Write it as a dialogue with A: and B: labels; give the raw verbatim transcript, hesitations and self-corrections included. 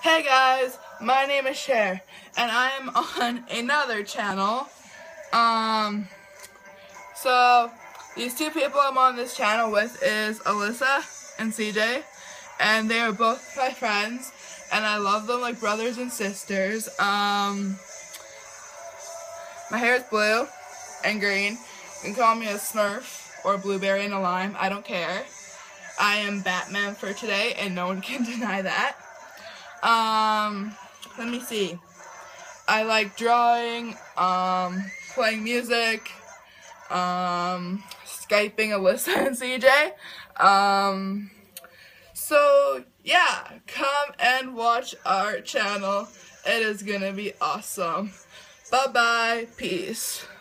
A: Hey guys, my name is Share, and I am on another channel. Um, so these two people I'm on this channel with is Alyssa and C J, and they are both my friends, and I love them like brothers and sisters. Um, my hair is blue and green. You can call me a Smurf or a blueberry and a lime. I don't care. I am Batman for today, and no one can deny that. Um, let me see. I like drawing, um, playing music, um, Skyping Alyssa and C J. Um, so yeah, come and watch our channel. It is gonna be awesome. Bye bye, peace.